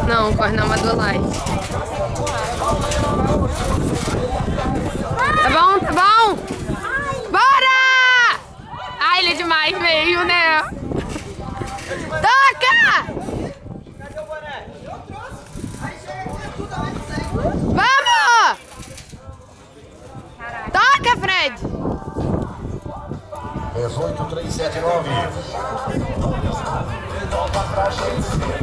Não, corre na Madolai. Tá bom, tá bom? Bora! Ai, ele é demais mesmo, né? Toca! Vamos! Toca, Fred! 18379.